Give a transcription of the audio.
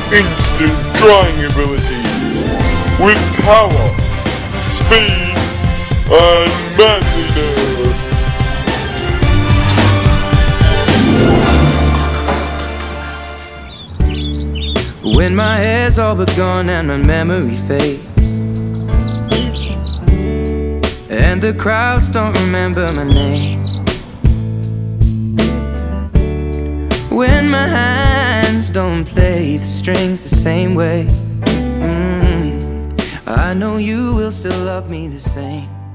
instant drying ability with power, speed, and manliness. When my hair's all but gone and my memory fades, and the crowds don't remember my name, when my hands don't play the strings the same way, I know you will still love me the same.